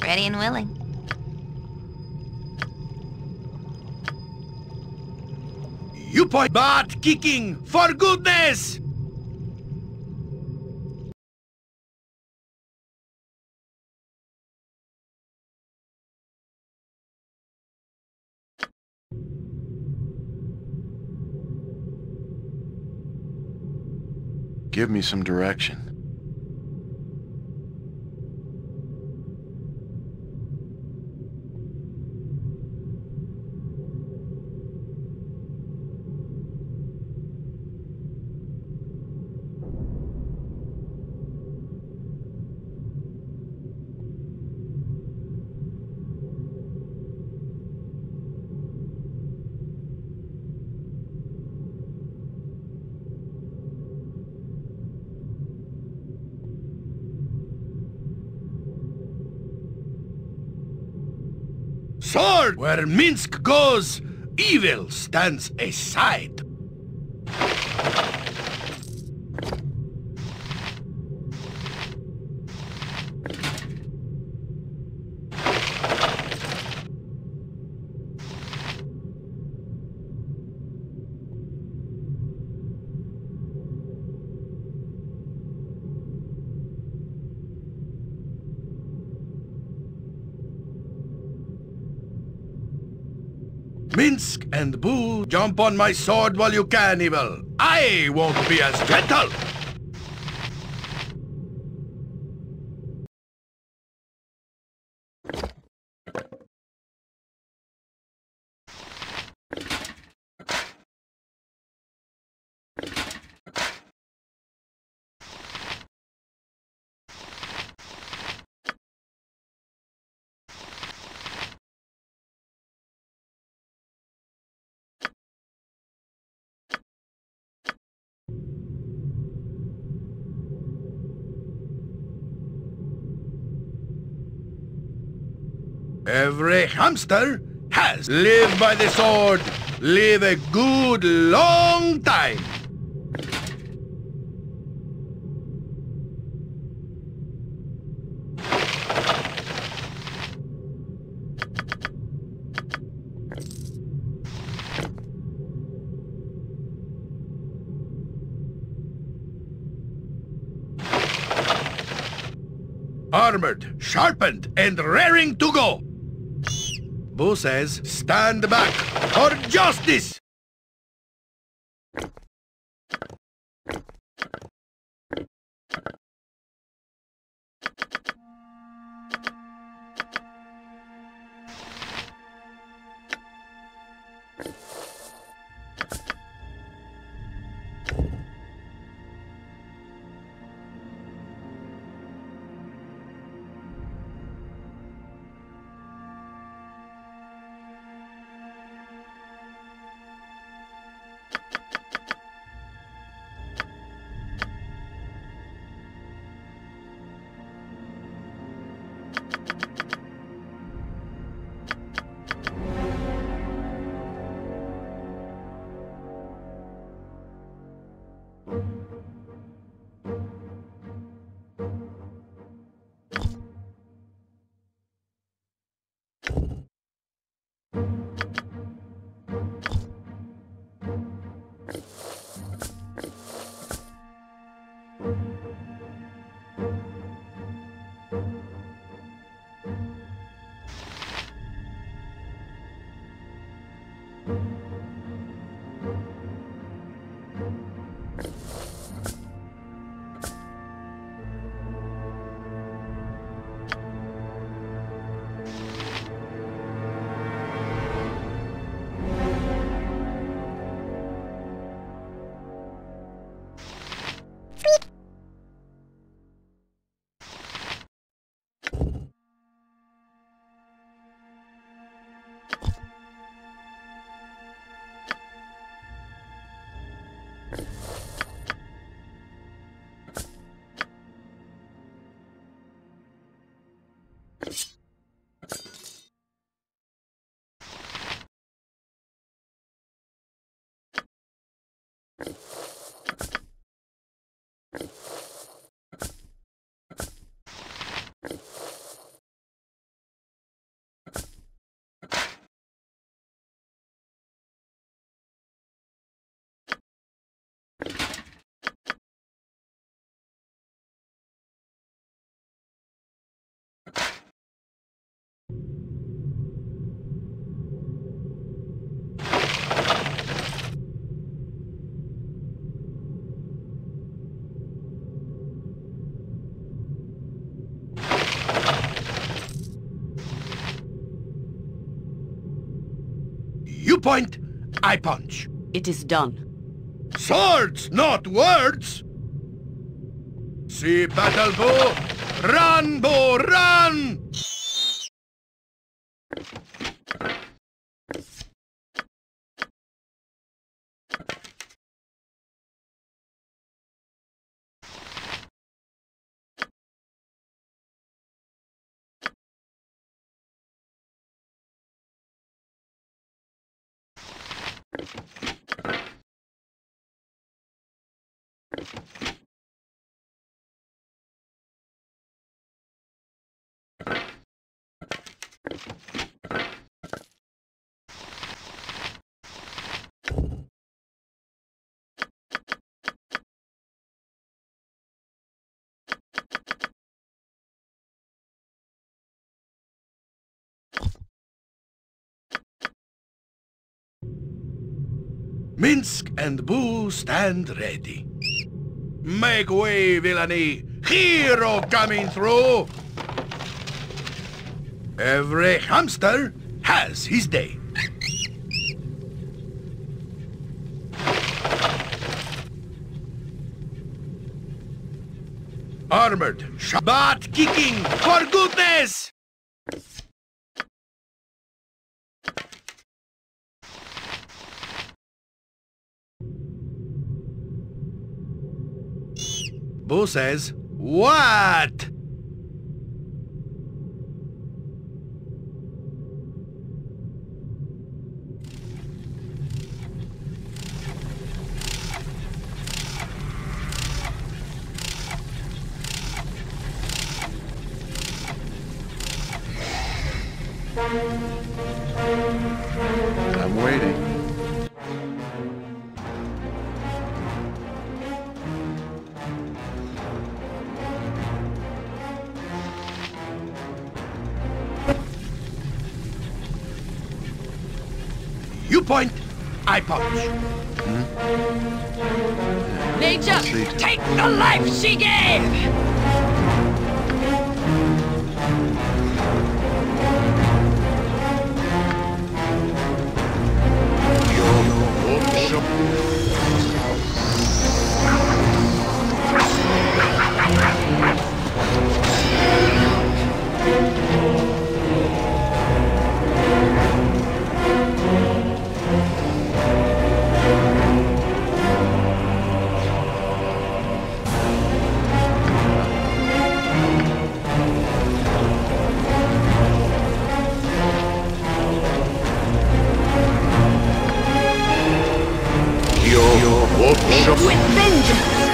Ready and willing. You point butt kicking, for goodness! Give me some direction. Sword! Where Minsk goes, evil stands aside. Minsk and Boo, jump on my sword while you can, evil. I won't be as gentle. Every hamster has lived by the sword. Live a good long time. Armored, sharpened, and raring to go. Boo says, stand back for justice! point, I punch. It is done. Swords, not words! See battle bow! Run, bow, run! Minsk and Boo stand ready. Make way, villainy! Hero coming through! Every hamster has his day. Armored, butt kicking, for goodness! Boo says, what? I'm waiting. You point, I punch. Nature, take the life she gave! With vengeance!